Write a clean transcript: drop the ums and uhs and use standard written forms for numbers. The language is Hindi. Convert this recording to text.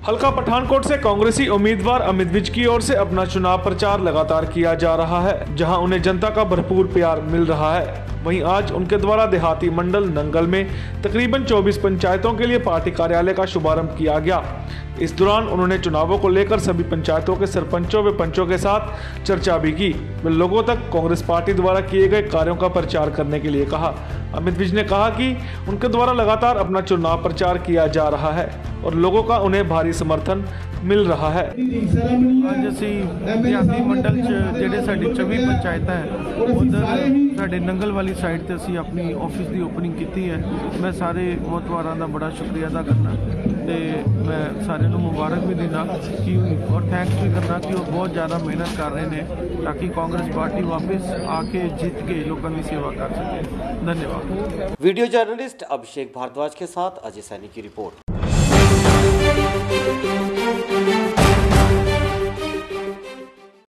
हल्का पठानकोट से कांग्रेसी उम्मीदवार अमित विज की ओर से अपना चुनाव प्रचार लगातार किया जा रहा है, जहां उन्हें जनता का भरपूर प्यार मिल रहा है। वहीं आज उनके द्वारा देहाती मंडल नंगल में तकरीबन 24 पंचायतों के लिए पार्टी कार्यालय का शुभारंभ किया गया। इस दौरान उन्होंने चुनावों को लेकर सभी पंचायतों के सरपंचों व पंचों के साथ चर्चा भी की व लोगों तक कांग्रेस पार्टी द्वारा किए गए कार्यों का प्रचार करने के लिए कहा। अमित विज ने कहा कि उनके द्वारा लगातार अपना चुनाव प्रचार किया जा रहा है और लोगों का उन्हें भारी समर्थन मिल रहा है। ਅੱਜ ਅਸੀਂ ਦਿਹਾਤੀ ਮੰਡਲ 'ਚ ਜਿਹੜੇ ਸਾਡੀ 24 ਪੰਚਾਇਤਾਂ ਹੈ ਉਧਰ ਸਾਡੇ ਨੰਗਲ ਵਾਲੀ ਸਾਈਡ ਤੇ ਅਸੀਂ ਆਪਣੀ ਆਫਿਸ ਦੀ ਓਪਨਿੰਗ ਕੀਤੀ ਹੈ। ਮੈਂ ਸਾਰੇ ਮੋਹਤਵਾਰਾਂ ਦਾ ਬੜਾ ਸ਼ੁਕਰੀਆ ਅਦਾ ਕਰਨਾ ਤੇ ਮੈਂ ਸਾਰਿਆਂ ਨੂੰ ਮੁਬਾਰਕ ਵੀ ਦੇਣਾ ਕਿ ਔਰ ਥੈਂਕਸ ਵੀ ਕਰਨਾ ਕਿ ਉਹ ਬਹੁਤ ਜ਼ਿਆਦਾ ਮਿਹਨਤ ਕਰ ਰਹੇ ਨੇ ਤਾਂ ਕਿ ਕਾਂਗਰਸ ਪਾर्टी वापस आके जीत के लोगों की सेवा कर सके। धन्यवाद। वीडियो जर्नलिस्ट अभिषेक भारद्वाज के साथ अजय सैनी की रिपोर्ट।